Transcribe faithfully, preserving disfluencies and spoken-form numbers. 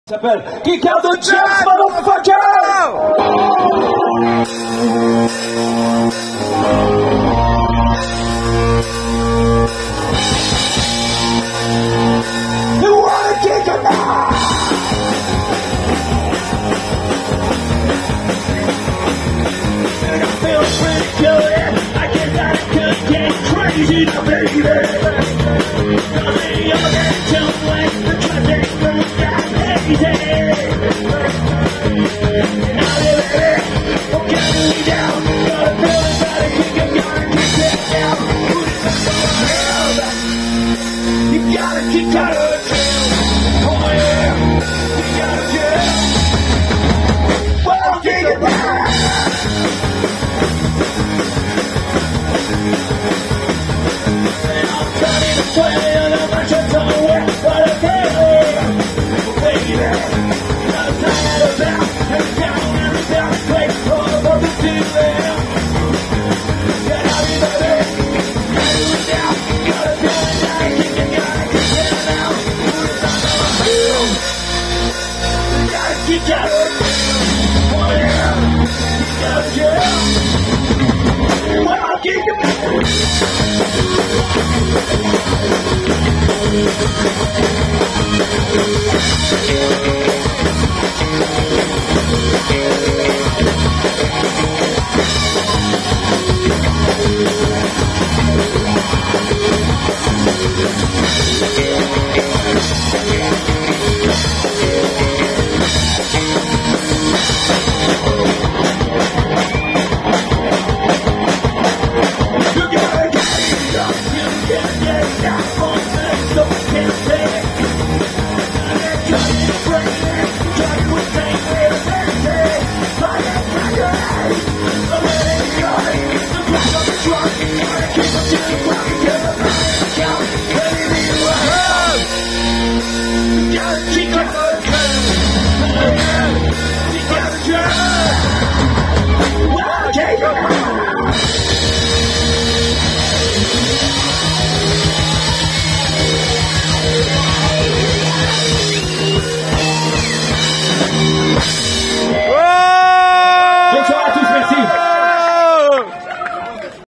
S'appelle Kick Out the Jazz, motherfucker! You wanna kick it now? And I feel pretty good. I guess I could get crazy now, baby. Cause the other don't like the traffic moves got crazy. And I live it, I'm counting me down. Got a feeling that I kick it, gotta kick it down. Put it back on my head. You gotta kick out of the jail. Oh yeah, you gotta jail. Well, kick it back. And I'm turning to play on a bunch of somewhere, but I can't live. Baby, I'm tired of that. Every down, every down, place, all about the feeling. Get out of the bed, gotta do it now. Gotta do it, gotta kick it, gotta kick it now. You gotta kick out of it. Oh yeah, you gotta jail. Well, I'll kick it. Take it!